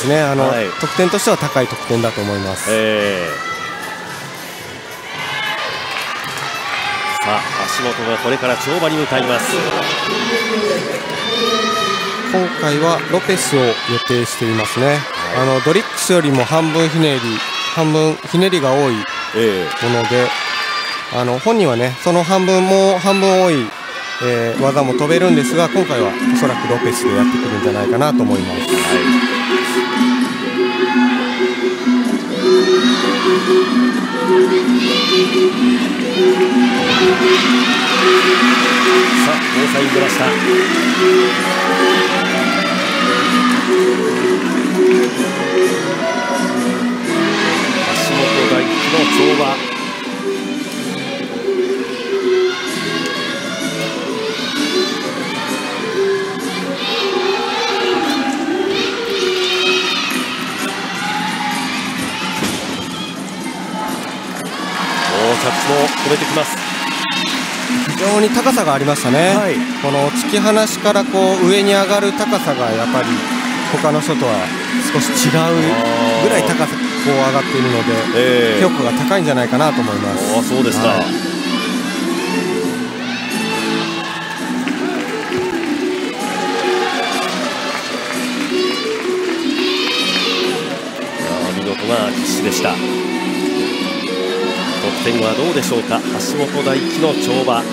ですね。得点としては高い得点だと思います。 さあ橋本がこれから跳馬に向かいます。 今回はロペスを予定していますね。ドリックスよりも半分ひねりが多いもので、本人はねその半分多い、技も飛べるんですが、今回はおそらくロペスでやってくるんじゃないかなと思います。 さあゴーサイン出ました。橋本大輝の跳馬。着地も止めてきます。 非常に高さがありましたね。この突き放しから上に上がる高さがやっぱり他の人とは少し違うぐらい高さ上がっているので、評価が高いんじゃないかなと思います。 そうですか。見事な実施でした。得点はどうでしょうか。橋本大輝の跳馬。